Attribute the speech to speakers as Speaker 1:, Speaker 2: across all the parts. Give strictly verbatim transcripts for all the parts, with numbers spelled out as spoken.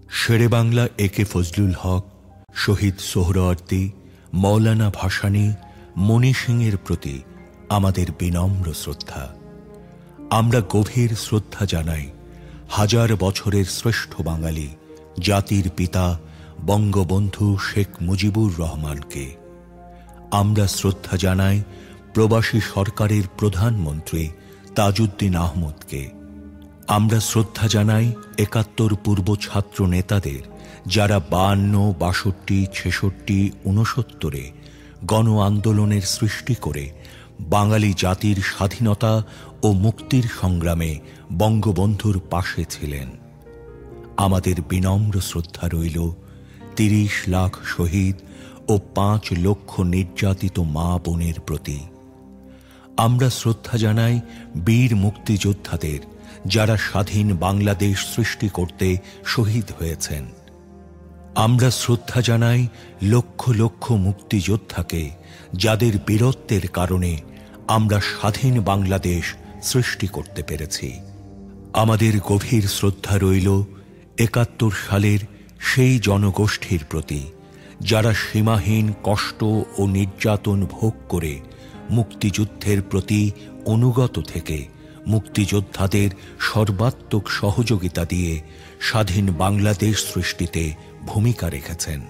Speaker 1: শেরে বাংলা এ কে ফজলুল হক, শহীদ সোহরাওয়ার্দী, মৌলানা ভাসানী, মণি সিংয়ের প্রতি আমাদের বিনম্র শ্রদ্ধা। আমরা গভীর শ্রদ্ধা জানাই হাজার বছরের শ্রেষ্ঠ বাঙালি জাতির পিতা বঙ্গবন্ধু শেখ মুজিবুর রহমানকে। আমরা শ্রদ্ধা জানাই প্রবাসী সরকারের প্রধানমন্ত্রী তাজউদ্দিন আহমদকে। আমরা শ্রদ্ধা জানাই একাত্তর পূর্ব ছাত্র নেতাদের, যারা বায়ান্ন, বাষট্টি, ছেষট্টি, ঊনসত্তরে গণ আন্দোলনের সৃষ্টি করে বাঙালি জাতির স্বাধীনতা ও মুক্তির সংগ্রামে বঙ্গবন্ধুর পাশে ছিলেন। আমাদের বিনম্র শ্রদ্ধা রইল তিরিশ লাখ শহীদ ও পাঁচ লক্ষ নির্যাতিত মা বোনের প্রতি। আমরা শ্রদ্ধা জানাই বীর মুক্তিযোদ্ধাদের, যারা স্বাধীন বাংলাদেশ সৃষ্টি করতে শহীদ হয়েছেন। আমরা শ্রদ্ধা জানাই লক্ষ লক্ষ মুক্তিযোদ্ধাকে, যাদের বীরত্বের কারণে আমরা স্বাধীন বাংলাদেশ সৃষ্টি করতে পেরেছি। আমাদের গভীর শ্রদ্ধা রইল একাত্তর সালের সেই জনগোষ্ঠীর প্রতি, যারা সীমাহীন কষ্ট ও নির্যাতন ভোগ করে মুক্তিযুদ্ধের প্রতি অনুগত থেকে মুক্তিযোদ্ধাদের সর্বাত্মক সহযোগিতা দিয়ে স্বাধীন বাংলাদেশ সৃষ্টিতে ভূমিকা রেখেছেন।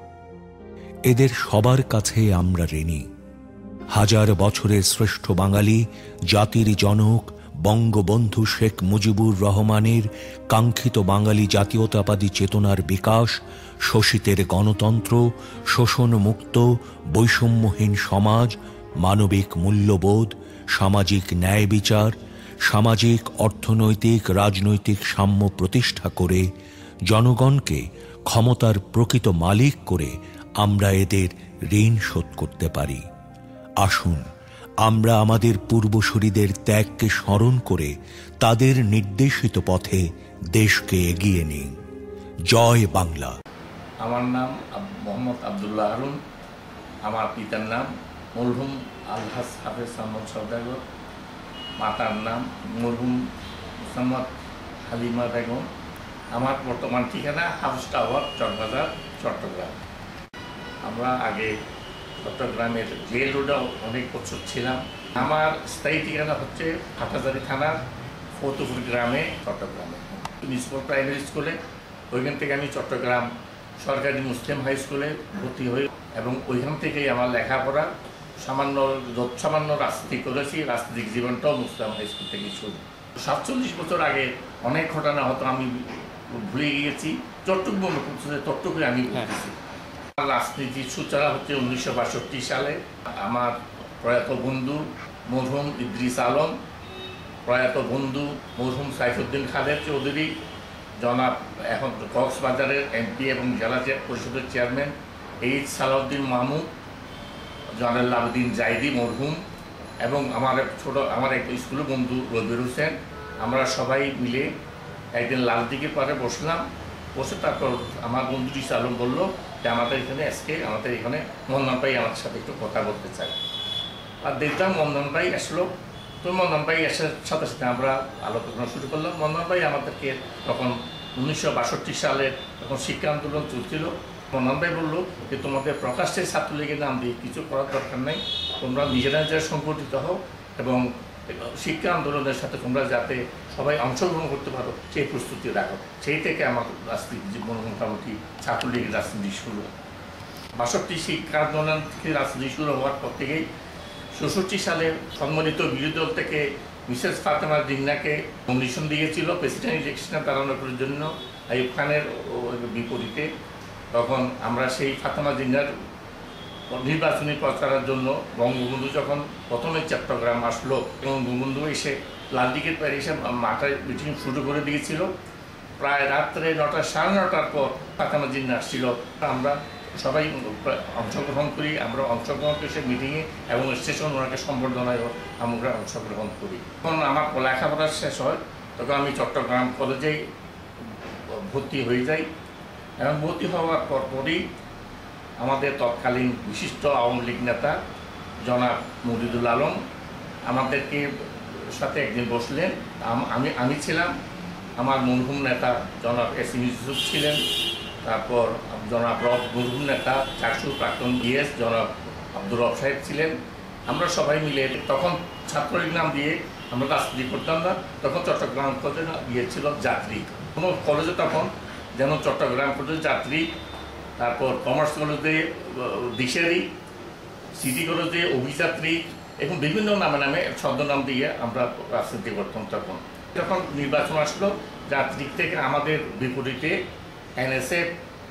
Speaker 1: এদের সবার কাছে আমরা ঋণী। হাজার বছরের শ্রেষ্ঠ বাঙালি জাতির জনক বঙ্গবন্ধু শেখ মুজিবুর রহমানের কাঙ্ক্ষিত বাঙালি জাতীয়তাবাদী চেতনার বিকাশ, শোষিতের গণতন্ত্র, শোষণমুক্ত বৈষম্যহীন সমাজ, মানবিক মূল্যবোধ, সামাজিক ন্যায় বিচার, সামাজিক অর্থনৈতিক রাজনৈতিক সাম্য প্রতিষ্ঠা করে জনগণকে ক্ষমতার প্রকৃত মালিক করে আমরা এদের ঋণ শোধ করতে পারি। আসুন আমরা আমাদের পূর্বসূরীদের ত্যাগকে স্মরণ করে তাদের নির্দেশিত পথে দেশকে এগিয়ে নিই। জয় বাংলা।
Speaker 2: আমার নাম মোহাম্মদ আবদুল্লাহ হারুন। আমার পিতার নাম মরহুম আলহাজ হাফেজ আহমদ সওদাগর। মাতার নাম মরহুম মোসাম্মদ হালিমা বেগম। আমার বর্তমান ঠিকানা হাউস টাওয়ার, চকবাজার, চট্টগ্রাম। আমরা আগে চট্টগ্রামের জেল রোডে অনেক বছর ছিলাম। আমার স্থায়ী ঠিকানা হচ্ছে হাটহাজারী থানার ফতুপুর গ্রামে, চট্টগ্রামে। মিউনিসিপাল প্রাইমারি স্কুলে, ওইখান থেকে আমি চট্টগ্রাম সরকারি মুসলিম হাই স্কুলে ভর্তি হই এবং ওইখান থেকেই আমার লেখাপড়া সামান্য সামান্য রাজনীতি করেছি। রাজনৈতিক জীবনটাও মুসলিম হাই স্কুল থেকে শুরু। সাতচল্লিশ বছর আগে অনেক ঘটনা হতো, আমি ভুলে গিয়েছি। চট্টগ্রাম চট্টগ্রামে আমি বলতেছি। রাজনীতির সূচনা হচ্ছে উনিশশো বাষট্টি সালে। আমার প্রয়াত বন্ধু মরহুম ইদ্রিস আলম, প্রয়াত বন্ধু মরহুম সাইফুদ্দিন খালেদ চৌধুরী, জনাব এখন কক্সবাজারের এমপি এবং জেলা পরিষদের চেয়ারম্যান এইচ সালাউদ্দিন মাহমুদ, জনাল আবেদিন জাইদি মরহুম, এবং আমার ছোট আমার এক স্কুলের বন্ধু রবির হোসেন। আমরা সবাই মিলে একদিন লালদিঘির পাড়ে বসলাম। বসে তারপর আমার বন্ধু ইদ্রিস আলম বললো যে আমাদের এখানে আজকে আমাদের এখানে মন্দান ভাই আমাদের সাথে একটু কথা বলতে চাই। আর দেখলাম মন্দান ভাই আসলো। তো মন্দান ভাই আসার সাথে সাথে আমরা আলোচনা শুরু করলাম। মন্দান ভাই আমাদেরকে তখন উনিশশো বাষট্টি সালে তখন শিক্ষা আন্দোলন চলছিল। মন্দান ভাই বললো যে তোমাদের প্রকাশ্যে ছাত্রলীগের নাম দিয়ে কিছু করার দরকার নেই, তোমরা নিজেরা নিজেরা সংগঠিত হও এবং শিক্ষা আন্দোলনের সাথে তোমরা যাতে সবাই অংশগ্রহণ করতে পারো সেই প্রস্তুতি রাখো। সেই থেকে আমার রাজনীতি জীবন মোটামুটি ছাত্রলীগের রাজনীতি শুরু। বাষট্টি শিক্ষা আন্দোলন থেকে রাজনীতি শুরু হওয়ার পর থেকেই ষষ্ঠী সালে সম্মানিত বিরোধী দল থেকে মিসেস ফাতেমা জিন্নাকে নমিনেশন দিয়েছিল প্রেসিডেন্ট ইলেকশনে দাঁড়ানোর জন্য আইয়ুব খানের বিপরীতে। তখন আমরা সেই ফাতেমা জিন্নার নির্বাচনী প্রচারের জন্য বঙ্গবন্ধু যখন প্রথমে চট্টগ্রাম আসলো এবং বঙ্গবন্ধু এসে লালদিঘির পাড়ে এসে মাঠে মিটিং শুরু করে দিয়েছিল। প্রায় রাত্রে নটা সাড়ে নটার পর ফাতেমা জিন্না আসছিল। আমরা সবাই অংশগ্রহণ করি। আমরা অংশগ্রহণ করি সে মিটিংয়ে এবং স্টেশন ওনাকে সম্বর্ধনায় আমরা অংশগ্রহণ করি। তখন আমার লেখাপড়া শেষ হয়, তখন আমি চট্টগ্রাম কলেজেই ভর্তি হয়ে যাই এবং ভর্তি হওয়ার পরপরই আমাদের তৎকালীন বিশিষ্ট আওয়ামী লীগ নেতা জনাব মজিদুল আলম আমাদেরকে সাথে একদিন বসলেন। আমি আমি ছিলাম আমার মরহুম নেতা জনাব এস এম ইউসুফ ছিলেন, তারপর জনাব রব মরহুম নেতা চাকসুর প্রাক্তন ডিএস জনাব আব্দুর রব সাহেব ছিলেন। আমরা সবাই মিলে তখন ছাত্রলীগ নাম দিয়ে আমরা রাজনীতি করতাম না, তখন চট্টগ্রাম কলেজে গিয়েছিল যাত্রী। কোনো কলেজে তখন যেন চট্টগ্রাম কলেজে যাত্রী, তারপর কমার্স কলেজে দিশেরি, সিটি কলেজে অভিযাত্রী, এখন বিভিন্ন নামে নামে ছদ্মনাম দিয়ে আমরা রাজনীতি করতাম। তখন যখন নির্বাচন আসলো, যাত্রীক থেকে আমাদের বিপরীতে এনএসএফ,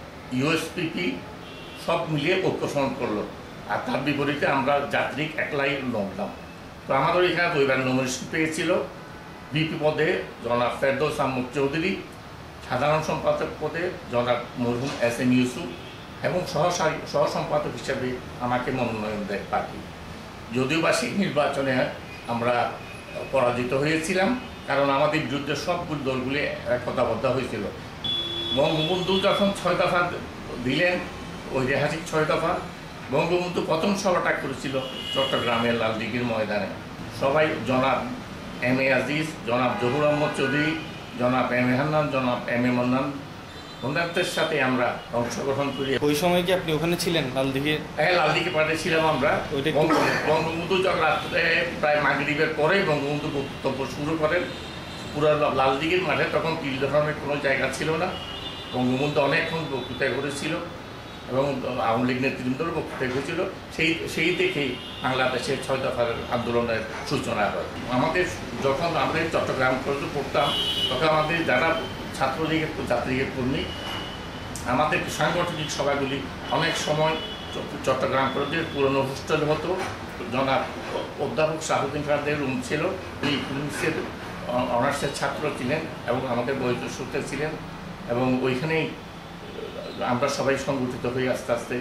Speaker 2: ইউএসপিপি সব মিলিয়ে ঐক্যফ্রন্ট করলো, আর তার বিপরীতে আমরা যাত্রীক একলাই লড়লাম। তো আমাদের এখানে দুইবার নমিনেশন পেয়েছিল। বিপি পদে জনাব ফেরদৌস আহমদ চৌধুরী, সাধারণ সম্পাদক পদে জনাব মরহুম এস এম ইউসুফ, এবং সহ সহ সম্পাদক হিসেবে আমাকে মনোনয়ন দেয় পার্টি। যদিও বা সেই নির্বাচনে আমরা পরাজিত হয়েছিলাম, কারণ আমাদের বিরুদ্ধে সবগুলো দলগুলি একতাবদ্ধ হয়েছিল। বঙ্গবন্ধু যখন ছয় দফা দিলেন, ঐতিহাসিক ছয় দফা, বঙ্গবন্ধু প্রথম সভাটা করেছিল চট্টগ্রামের লালদিঘির ময়দানে। সবাই জনাব এম এ আজিজ, জনাব জহুর আহমদ চৌধুরী, জনাব এম এ হান্নান, জনাব এম এ মন্নান মন্নানদের সাথে আমরা অংশগ্রহণ করি।
Speaker 3: ওই সময় কি আপনি ওখানে ছিলেন লালদিঘি?
Speaker 2: হ্যাঁ, লালদিঘি পার্টি ছিলাম আমরা। বঙ্গবন্ধু যখন রাত্রে প্রায় মাগরিবের পরে বঙ্গবন্ধু বক্তব্য শুরু করেন পুরো লালদিঘির মাঠে, তখন তিল ধরনের কোনো জায়গা ছিল না। বঙ্গবন্ধু অনেকক্ষণ বক্তৃতা করেছিল এবং আওয়ামী লীগ নেতৃবৃন্দর বক্তৃতা হয়েছিল। সেই সেই দেখেই বাংলাদেশের ছয় দফার আন্দোলনের সূচনা হয়। আমাদের যখন আমরা চট্টগ্রাম কলেজে পড়তাম, তখন আমাদের যারা ছাত্রলীগের যাত্রীলীগের কর্মী, আমাদের সাংগঠনিক সভাগুলি অনেক সময় চট্টগ্রাম কলেজের পুরনো হোস্টেল হতো। জনাব অধ্যাপক শাহুদ্দিন ফারদের রুম ছিল, উনি ইকোনমিক্সের অনার্সের ছাত্র ছিলেন এবং আমাদের বইতে সূত্রে ছিলেন, এবং ওইখানেই আমরা সবাই সংগঠিত হয়ে আস্তে আস্তে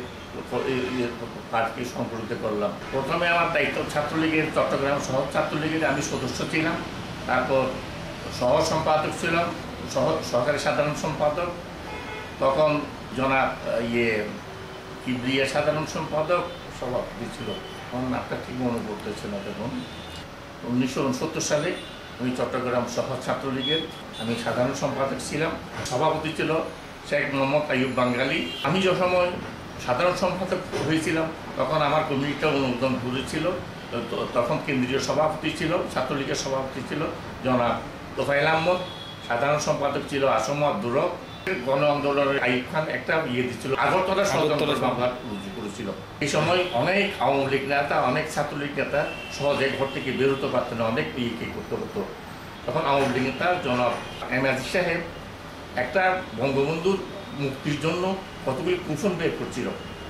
Speaker 2: পার্টি সংগঠিত করলাম। প্রথমে আমার দায়িত্ব ছাত্রলীগের চট্টগ্রাম সহ ছাত্রলীগের আমি সদস্য ছিলাম, তারপর সহ সম্পাদক ছিলাম, সহ সহকারী সাধারণ সম্পাদক, তখন জনাব ইয়ে কিবরিয়া সাধারণ সম্পাদক সভাপতি ছিল। আমার নামটা ঠিক মনে করতেছে না। দেখুন, উনিশশো উনসত্তর সালে আমি চট্টগ্রাম সহ ছাত্রলীগের আমি সাধারণ সম্পাদক ছিলাম। সভাপতি ছিল শেখ মোহাম্মদ আইয়ুব বাঙ্গালী। আমি যে সময় সাধারণ সম্পাদক হয়েছিলাম, তখন আমার কমিটিটা অনুমোদন করেছিল। তখন কেন্দ্রীয় সভাপতি ছিল, ছাত্রলীগের সভাপতি ছিল জনাব তোফায়েল আহমদ, সাধারণ সম্পাদক ছিল আসম আব্দুর রব। গণ আন্দোলনের আইয়ুব খান একটা ইয়ে দিচ্ছিল, আগরতলা ষড়যন্ত্র মামলা রুজু করেছিল। এই সময় অনেক আওয়ামী লীগ নেতা, অনেক ছাত্রলীগ নেতা সহজে ঘর থেকে বেরোতে পারতেন, অনেক ইয়ে করতে হতো। তখন আওয়ামী লীগ নেতা জনাব এম আজিজ সাহেব একটা বঙ্গবন্ধুর মুক্তির জন্য কতগুলি কুফন বের করছিল।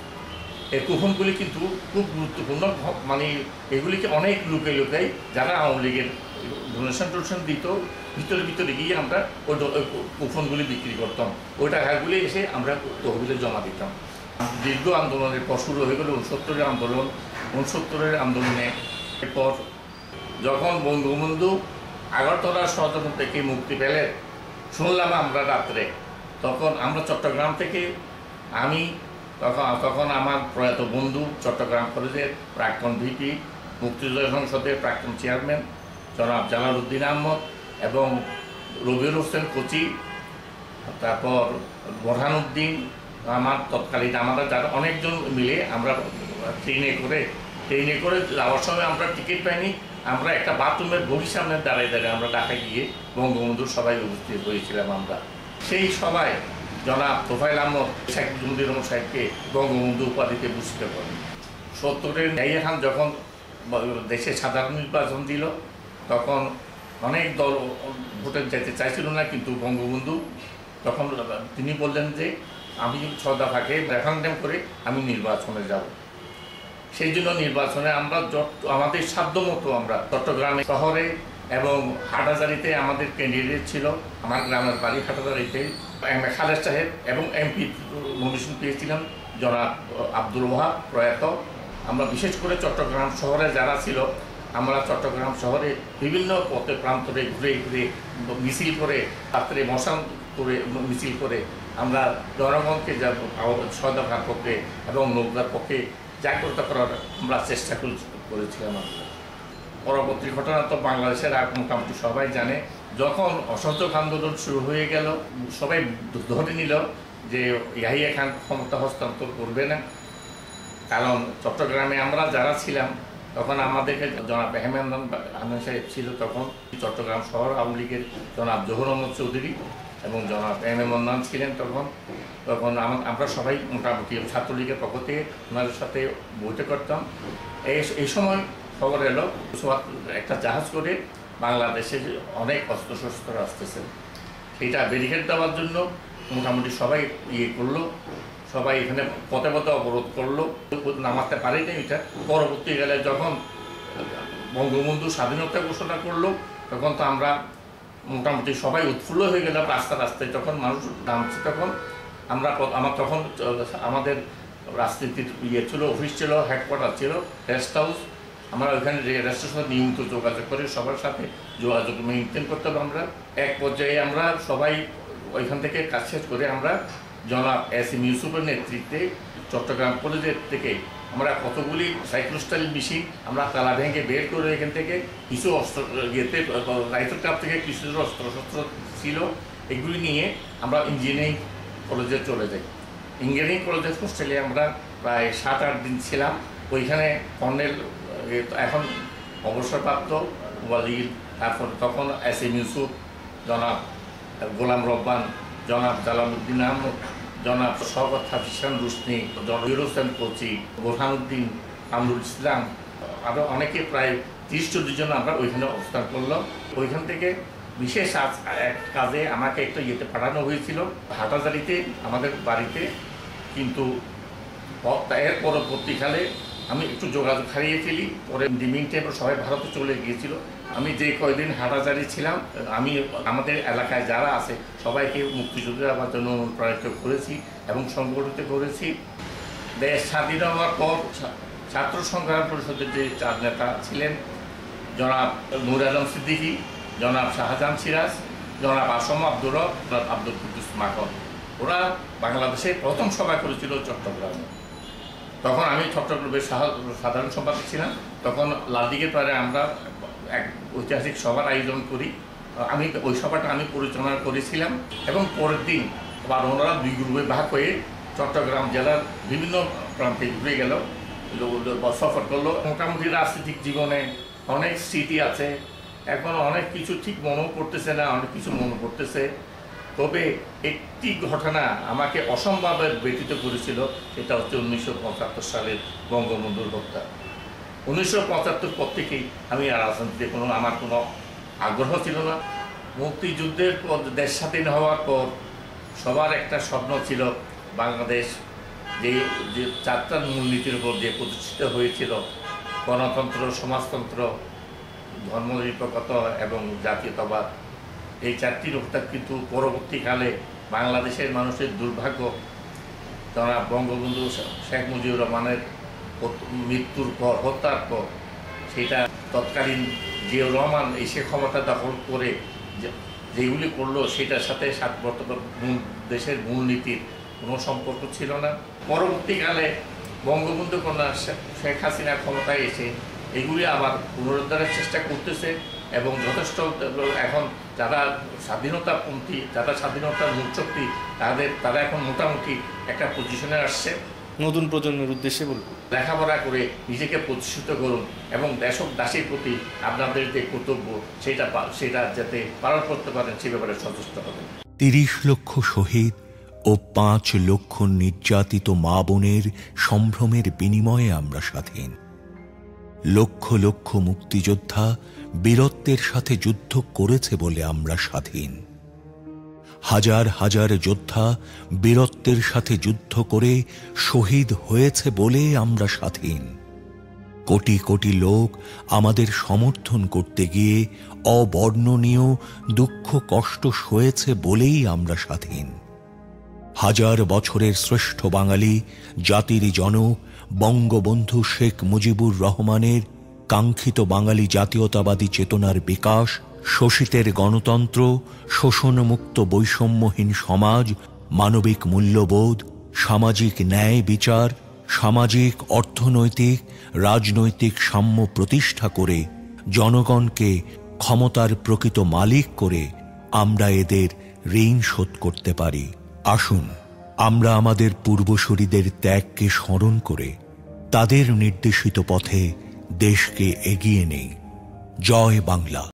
Speaker 2: এই কুফনগুলি কিন্তু খুব গুরুত্বপূর্ণ, মানে এগুলিকে অনেক লোকে লোকাই যারা আওয়ামী লীগের ডোনেশন টোনেশন দিত, ভিতরে ভিতরে গিয়ে আমরা ওই কুফনগুলি বিক্রি করতাম। ওই টাকাগুলি এসে আমরা তহবিলে জমা দিতাম। দীর্ঘ আন্দোলনের পর শুরু হয়ে গেল উনসত্তরের আন্দোলন। উনসত্তরের আন্দোলনে এরপর যখন বঙ্গবন্ধু আগরতলা ষড়যন্ত্র থেকে মুক্তি পেলেন শুনলাম আমরা রাত্রে, তখন আমরা চট্টগ্রাম থেকে আমি তখন তখন আমার প্রয়াত বন্ধু চট্টগ্রাম কলেজের প্রাক্তন ভিপি, মুক্তিযোদ্ধা সংসদের প্রাক্তন চেয়ারম্যান জনাব জালালউদ্দিন আহমদ এবং রবিউল হোসেন কোচি, তারপর বোরহানুদ্দিন, আমার তৎকালীন আমরা যারা অনেকজন মিলে আমরা ট্রেনে করে ট্রেনে করে যাওয়ার সময় আমরা টিকিট পাইনি। আমরা একটা বাথরুমের ঘড়ির সামনে দাঁড়িয়ে দাঁড়িয়ে আমরা ঢাকায় গিয়ে বঙ্গবন্ধুর সবাই উপস্থিত হয়েছিলাম। আমরা সেই সভায় জনাব তোফায়েল আহমদ শেখ মুজিবুর রহমান সাহেবকে বঙ্গবন্ধু উপাধিতে ভূষিত করেন। সত্তরের ইয়াহিয়া খান যখন দেশে সাধারণ নির্বাচন দিল, তখন অনেক দল ভোটে যেতে চাইছিল না, কিন্তু বঙ্গবন্ধু তখন তিনি বললেন যে আমি ছয় দফাকে রেফারেন্ডাম করে আমি নির্বাচনে যাব। সেই জন্য নির্বাচনে আমরা আমাদের সাধ্য মতো আমরা চট্টগ্রামে শহরে এবং হাটাজারিতে আমাদের ক্যান্ডিডেট ছিল। আমার গ্রামের বাড়ি হাটাজারিতে এম এ খালেদ সাহেব এবং এমপি নমিনেশন পেয়েছিলাম জনাব আব্দুল ওয়াহাব প্রয়াত। আমরা বিশেষ করে চট্টগ্রাম শহরে যারা ছিল, আমরা চট্টগ্রাম শহরে বিভিন্ন পথে প্রান্তরে ঘুরে ঘুরে মিছিল করে, রাত্রে মশান করে মিছিল করে আমরা জনগণকে যা ছয় দফার পক্ষে এবং নৌকার পক্ষে জাগ্রত করার আমরা চেষ্টা করেছিলাম। পরবর্তী ঘটনা তো বাংলাদেশের মোটামুটি সবাই জানে, যখন অসহযোগ আন্দোলন শুরু হয়ে গেল, সবাই ধরে নিল যে ইয়াহিয়া খান ক্ষমতা হস্তান্তর করবে না। কারণ চট্টগ্রামে আমরা যারা ছিলাম তখন আমাদেরকে জনাব হেমেন্দ্র আহমেদ সাহেব ছিল, তখন চট্টগ্রাম শহর আওয়ামী লীগের জনাব জহুর আহমদ চৌধুরী এবং জনাব এম এ মন্নান ছিলেন তখন। তখন আমরা সবাই মোটামুটি ছাত্রলীগের পক্ষ থেকে ওনাদের সাথে বৈঠক করতাম। এই এই সময় খবর এলো একটা জাহাজ করে বাংলাদেশে অনেক অস্ত্রশস্ত্র আসতেছে, সেটা ব্যারিকেড দেওয়ার জন্য মোটামুটি সবাই ইয়ে করলো, সবাই এখানে পথে পথে অবরোধ করলো, নামাতে পারেনি। এটা পরবর্তীকালে যখন বঙ্গবন্ধু স্বাধীনতা ঘোষণা করলো তখন তো আমরা মোটামুটি সবাই উৎফুল্ল হয়ে গেলাম রাস্তা রাস্তায়, তখন মানুষ নামছে। তখন আমরা আমার তখন আমাদের রাজনীতির ইয়ে ছিল, অফিস ছিল, হেডকোয়ার্টার ছিল, রেস্ট হাউস। আমরা ওইখানে রেস্টের সাথে নিয়মিত যোগাযোগ করে সবার সাথে যোগাযোগ মেনটেন করতে হবে। আমরা এক পর্যায়ে আমরা সবাই ওইখান থেকে কাজ শেষ করে আমরা জনাব এস এম ইউসুফের নেতৃত্বে চট্টগ্রাম কলেজের থেকে আমরা কতগুলি সাইক্লোস্টাইল মেশিন আমরা তালা ভেঙে বের করে এখান থেকে কিছু অস্ত্র ইয়েতে রাইফেল ক্লাব থেকে কিছু অস্ত্র শস্ত্র ছিল, এগুলি নিয়ে আমরা ইঞ্জিনিয়ারিং কলেজে চলে যাই। ইঞ্জিনিয়ারিং কলেজের হোস্টেলে আমরা প্রায় সাত আট দিন ছিলাম। ওইখানে কর্নেল এখন অবসরপ্রাপ্ত ওয়ালিদ, তারপর তখন এস এম ইউসুফ, জনাব গোলাম রব্বান, জনাব জালালউদ্দিন আহমদ, জনাব শওকত হাফিজান রুশনি, জহির হোসেন কোচি, বোরহানুদ্দিন, কামরুল ইসলাম, আরও অনেকে প্রায় তিরিশ চল্লিশ জন আমরা ওইখানে অবস্থান করলাম। ওইখান থেকে বিশেষ এক কাজে আমাকে একটা ইয়েতে পাঠানো হয়েছিল হাটাজারিতে আমাদের বাড়িতে, কিন্তু এর পরবর্তীকালে আমি একটু যোগাযোগ হারিয়ে ফেলি। পরে ডিমিং টাইমে সবাই ভারতে চলে গিয়েছিল। আমি যে কয়দিন হাটাজারি ছিলাম, আমি আমাদের এলাকায় যারা আছে সবাইকে মুক্তিযুদ্ধে আমার জন্য অনুপ্রাণিত করেছি এবং সংগঠিত করেছি। দেশ স্বাধীন হওয়ার পর ছাত্র সংগ্রাম পরিষদের যে চার নেতা ছিলেন, জনাব নূর আলম সিদ্দিকী, জনাব শাহজাহান সিরাজ, জনাব আসম আব্দুর রব, জনাব আব্দুল কুদ্দুস মাখন, ওরা বাংলাদেশে প্রথম সভা করেছিল চট্টগ্রামে। তখন আমি চট্টগ্রামের সাধারণ সম্পাদক ছিলাম। তখন লালদিঘির পাড়ে আমরা এক ঐতিহাসিক সভার আয়োজন করি। আমি ওই সভাটা আমি পরিচালনা করেছিলাম এবং পরের দিন আবার ওনারা দুই গ্রুপে ভাগ হয়ে চট্টগ্রাম জেলার বিভিন্ন প্রান্তে ঘুরে গেল, সফর করলো। মোটামুটি রাজনৈতিক জীবনে অনেক স্মৃতি আছে, এখন অনেক কিছু ঠিক মনেও পড়তেছে না, অনেক কিছু মনে পড়তেছে। তবে একটি ঘটনা আমাকে অসম্ভবে ব্যতীত করেছিল, সেটা হচ্ছে উনিশশো পঁচাত্তর সালের বঙ্গবন্ধুর হত্যা। উনিশশো পঁচাত্তর পর থেকেই আমি রাজনীতিতে কোনো আমার কোনো আগ্রহ ছিল না। মুক্তিযুদ্ধের পর দেশ স্বাধীন হওয়ার পর সবার একটা স্বপ্ন ছিল বাংলাদেশ যে যে চারটার মূলনীতির উপর যে প্রতিষ্ঠিত হয়েছিল, গণতন্ত্র, সমাজতন্ত্র, ধর্মনিরপেক্ষতা এবং জাতীয়তাবাদ, এই চারটি রূপটা কিন্তু পরবর্তীকালে বাংলাদেশের মানুষের দুর্ভাগ্য, যারা বঙ্গবন্ধু শেখ মুজিবুর রহমানের মৃত্যুর পর, হত্যার পর, সেটা তৎকালীন জিয়াউর রহমান এসে ক্ষমতা দখল করে যেগুলি করলো সেটার সাথে সাত বর্তমান দেশের মূলনীতির কোনো সম্পর্ক ছিল না। পরবর্তীকালে বঙ্গবন্ধু কন্যা শেখ হাসিনা ক্ষমতায় এসে এগুলি আবার পুনরুদ্ধারের চেষ্টা করতেছে এবং যথেষ্ট এখন যারা স্বাধীনতাপন্থী, যারা স্বাধীনতার মূল শক্তি, তাদের তারা এখন মোটামুটি একটা পজিশনে আসছে।
Speaker 3: নতুন প্রজন্মের উদ্দেশ্যে বলব,
Speaker 2: লেখাপড়া করে নিজেকে প্রতিষ্ঠিত করুন এবং দেশক দাসের প্রতি আপনাদের যে কর্তব্য সেটা সেটা যাতে পালন করতে পারেন সে ব্যাপারে সচেষ্ট হবেন।
Speaker 1: তিরিশ লক্ষ শহীদ ও পাঁচ লক্ষ নির্যাতিত মা বোনের সম্ভ্রমের বিনিময়ে আমরা স্বাধীন। লক্ষ লক্ষ মুক্তিযোদ্ধা বীরত্বের সাথে যুদ্ধ করেছে বলে আমরা স্বাধীন। হাজার হাজার যোদ্ধা বীরত্বের সাথে যুদ্ধ করে শহীদ হয়েছে বলে আমরা স্বাধীন। কোটি কোটি লোক আমাদের সমর্থন করতে গিয়ে অবর্ণনীয় দুঃখ কষ্ট সয়েছে বলেই আমরা স্বাধীন। হাজার বছরের শ্রেষ্ঠ বাঙালি জাতির জনক বঙ্গবন্ধু শেখ মুজিবুর রহমানের কাঙ্ক্ষিত বাঙালি জাতীয়তাবাদী চেতনার বিকাশ, শোষিতের গণতন্ত্র, শোষণমুক্ত বৈষম্যহীন সমাজ, মানবিক মূল্যবোধ, সামাজিক ন্যায় বিচার, সামাজিক অর্থনৈতিক রাজনৈতিক সাম্য প্রতিষ্ঠা করে জনগণকে ক্ষমতার প্রকৃত মালিক করে আমরা এদের ঋণ শোধ করতে পারি। আসুন আমরা আমাদের পূর্বসূরীদের ত্যাগকে স্মরণ করে তাদের নির্দেশিত পথে দেশকে এগিয়ে নেই। জয় বাংলা।